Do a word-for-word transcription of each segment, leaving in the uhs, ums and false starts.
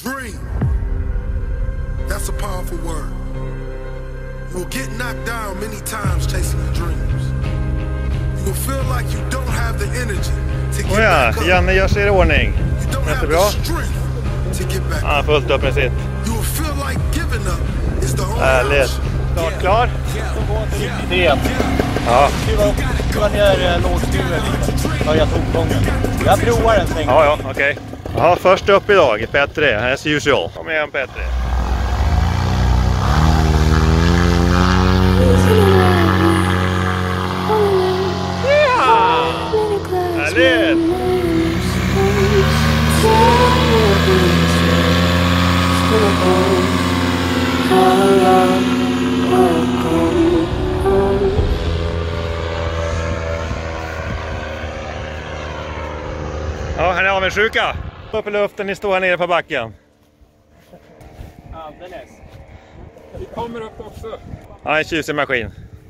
Dream. That's a powerful word. You will get knocked down many times chasing your dreams. You will feel like you don't have the energy to get oh ja, back up. Janne gör sig i ordning. Jättebra. Han har fullt upp med sitt. You will feel like giving up is the only Härligt. Snart klar. Det. Ja. Du var ner lågskruven lite. Höja tongången. Jag provar en sväng. Ja, ja, okej. Okay. Ja, först upp idag. Petri, as usual. Kom igen, Petri. Ja! Härligt! Ja, här är avundsjuka. Upp i luften, ni står här nere på backen. Alldeles. Vi kommer upp också. Ja, en tjusig maskin.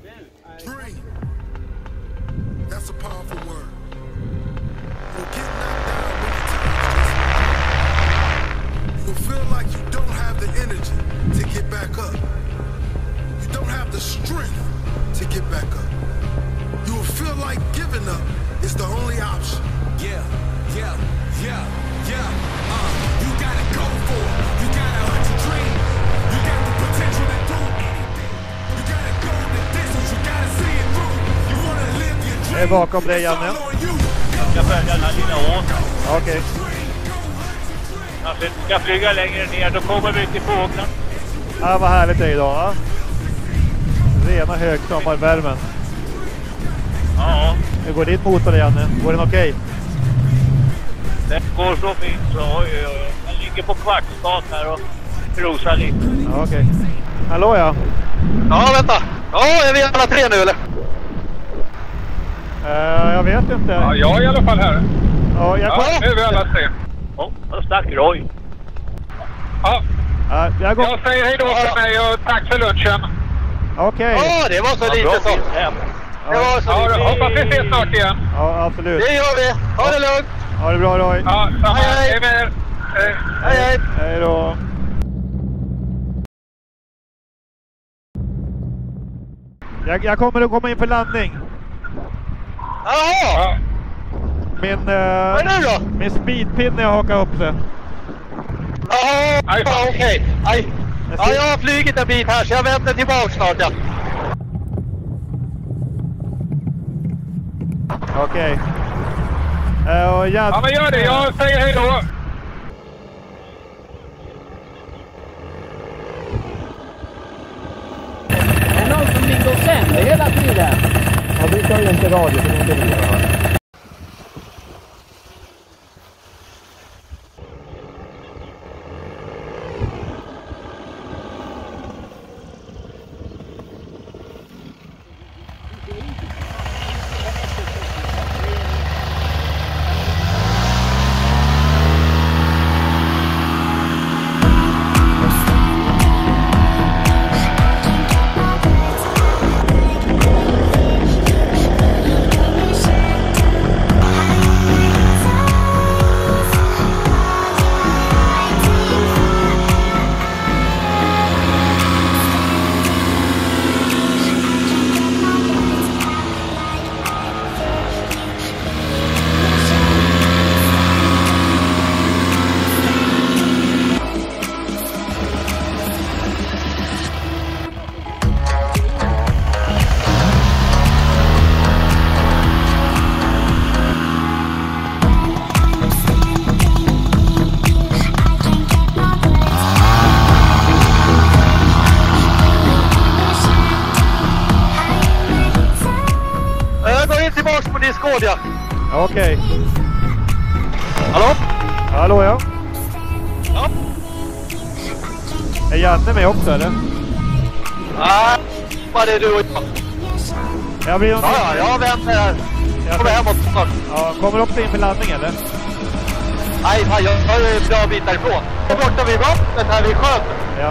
That's a powerful word. You'll get knocked down many times. You'll feel like you don't have the energy to get back up. You don't have the strength to get back up. You will feel like giving up is the only option. Yeah, yeah, yeah, yeah. Uh, you gotta go for it. You gotta hunt your dream. You got the potential to do anything. You gotta go the distance. You gotta see it through. You wanna live your dream. Jag är bakom dig, Janne. Jag ska följa den här lilla ån. Okej. Okay. Jag ska flyga längre ner, då kommer vi till fåglarna. Ja, vad härligt det är idag, va? Rena högsommarvärmen. Ja. Hur går ditt motor, Janne? Går den okej? Okay? Det går så fint så, oj, oj, oj. Jag ligger på kvartsstat här och rosar lite. Ja, okej. Okay. Hallå, ja. Ja, vänta. Ja, är vi alla tre nu, eller? Uh, jag vet inte. Ja, jag är i alla fall här. Ja, jag ja nu är vi alla tre. Ja, då stack Roy. Ja. Uh, jag, går... jag säger hej då för mig och tack för lunchen. Okej. Okay. Ja, det var så ja, lite så. Det var så ja, lite. Hoppas vi ses snart igen. Ja, absolut. Det gör vi. Ha det lugnt. Ha det bra, Roy. Ja, samma. Hej, hej. Hej, hej. Hej, hej. Hej då. Jag, jag kommer att komma in för landning. Jaha. Ja. Min, uh, vad är det då? min speedpinne har hakat upp sig. Jaha, ja, okej. Okay. Ja, jag har flugit en bit här så jag vänder tillbaka snart. Ja. Okej. Okay. Uh, jag... Ja, men gör det. Jag säger hej då. Det är någon som ligger och sänder hela tiden. Ja, vi tar ju inte radio för inte vill höra. Ja. Okej. Okay. Hallå? Hallå, ja. Ja. Är Janne med också, eller? Nej, vad är du och jag? Jag blir ja, ja, jag väntar här. Jag kommer hemåt snart. Ja, kommer också in för landning, eller? Nej, fan, jag är en bra bit därifrån. Jag är borta vid vattnet här vid sjön. Ja.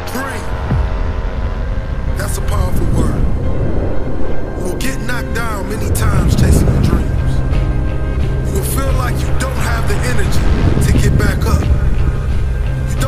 That's a powerful word. You will get knocked down many times chasing your dreams. You will feel like you don't have the energy to get back up. You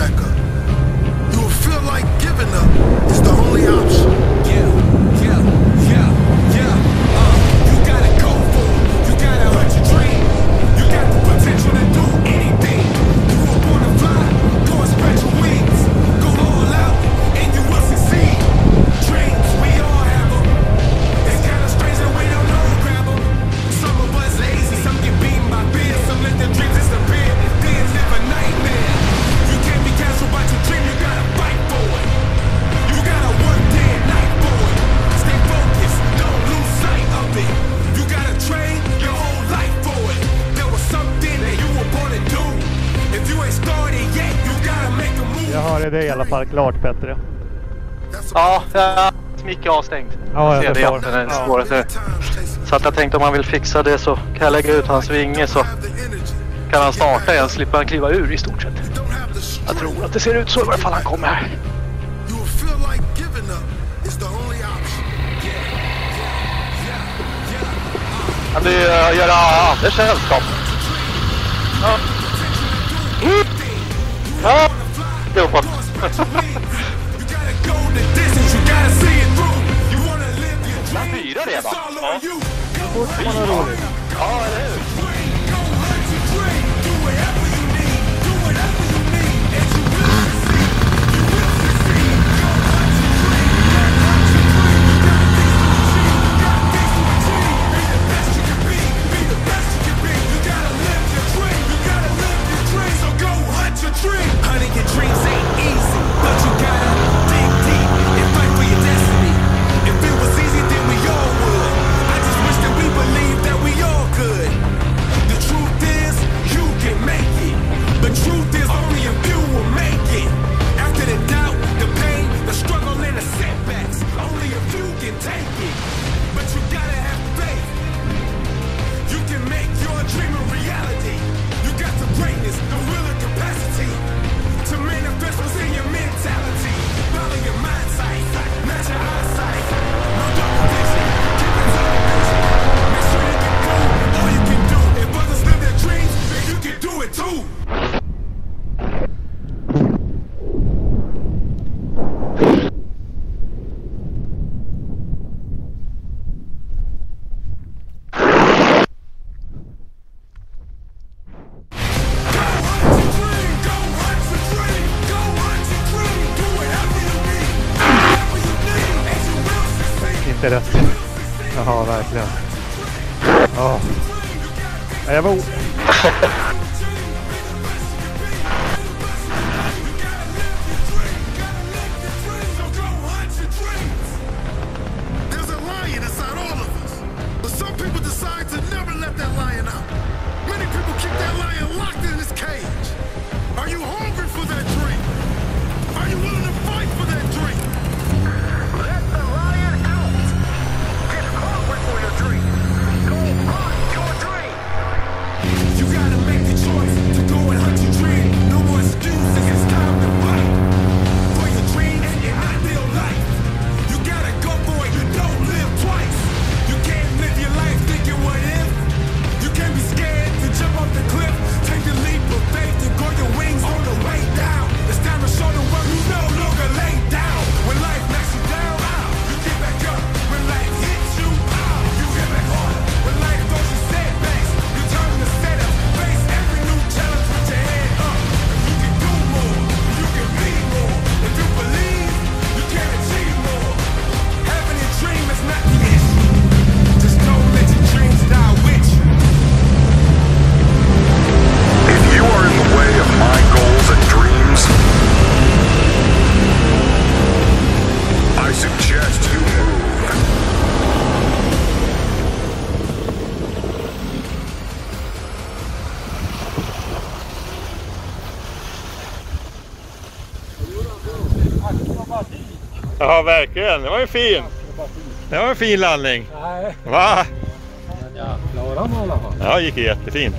back up. You will feel like giving up is the only option. Yeah, yeah, yeah, yeah. Uh, you gotta go for it. You gotta hunt your dream. You got the potential to do anything. You were born to fly, go and spread your wings. Go all out, and you will succeed. Dreams, we all have them. It's kinda strange that we don't know who grab them. Some of us lazy, some get beaten by fear. Some let their dreams disappear. They live a nightmare. You can't be casual about your dream, you gotta fight for it. You gotta work day and night for it. Stay focused, don't lose sight of it. You gotta train your whole life for it. There was something that you were born to do. If you ain't started yet, you gotta make a move. Jag har det i alla fall klart, Petter. Ja, ja, mick är avstängd. Ja, jag ser det förstår. att den är Ja. svårare. Så att jag tänkte om han vill fixa det så kan jag lägga ut hans vinge så kan han starta igen, slipper han kliva ur i stort sett. Jag tror att det ser ut så i alla fall han kommer här. You will feel like giving up is the only option. Han blir uh, göra Anders sällskap. Ja. Mm. Ja. Det var gott. Man fyra redan. Ja. Fort man har roligt. Ja, eller hur? Hunting your dreams ain't easy, but you gotta dig deep and fight for your destiny. If it was easy, then we all would. I just wish that we believed that we all could. The truth is, you can make it. The truth is, only a few will make it. After the doubt, the pain, the struggle, and the setbacks, only a few can take it. But you gotta have faith. You can make your dream a reality. You got the greatness, the will and capacity to manifest what's in your mentality. Follow your mind sight, not your eyesight. No double vision, keep it to the vision. Make sure you can do all you can do. If others live their dreams, then you can do it too. Inte rätt. Jaha, verkligen. Ja. Ja, jag var... There's a lion inside all of us, but some people decide to never let that lion out. Many people keep that lion locked in his cage. Are you hungry for that dream? Are you willing to fight for that dream? Let the lion out. Get hungry for your dream. Go hunt your dream. You gotta make the choice to go and hunt your dream. No more excuses, it's time to fight for your dreams and your ideal life. You gotta go for it, you don't live twice. You can't live your life thinking what if. You can't be scared to jump off the cliff. Take the leap of faith and grow your wings on the way down. It's time to show the world you no longer lay down. When life knocks you down, you get back up. When life hits you, you get back harder. When life throws you setbacks, you turn the setup. Face every new challenge with your head up. You can do more, you can be more. If you believe, you can achieve more. Having a dream is not the issue. Just don't let your dreams die with you. If you are in the way of my goals and dreams, I suggest you move. Ja, verkligen. Det var ju fin. Det var en fin landning. Nej, Va? men jag klarar mig i alla fall. Ja, det gick jättefint.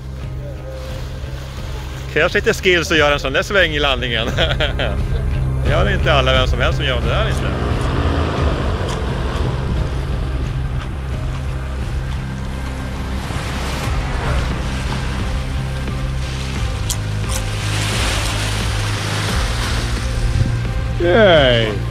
Krävs lite skills att göra en sån där sväng i landningen. Det är inte alla vem som helst som gör det där inte. Yay!